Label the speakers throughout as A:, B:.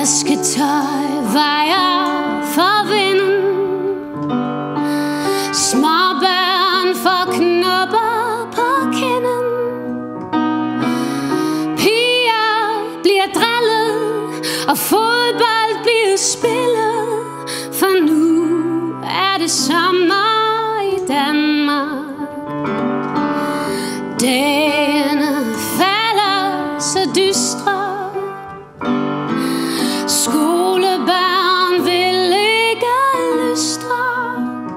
A: Vasketøj vejer for vinden. Småbørn får knopper på kinden. Piger bliver drillet, og fodbold bliver spillet. For nu er det sommer i Danmark. Dagene falder så dystre. Skolebørn vil ikke lystre.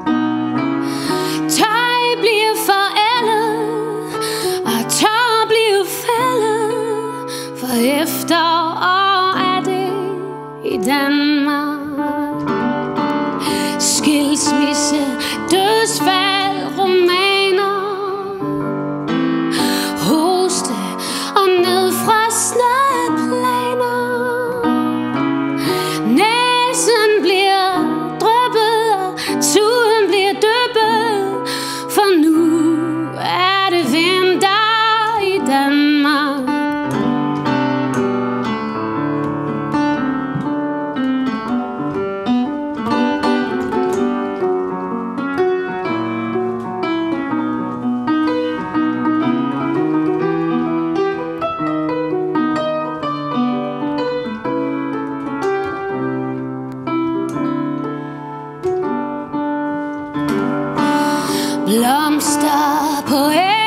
A: Tøj bliver forældet, og tår bliver fældet. For efterår er det i Danmark. Skilsmisse, dødsfald, romaner, hoste og nedfrosne planer. Næsen bliver dryppet, og tuden bliver dyppet. For nu er det vinter i Danmark. Blomster på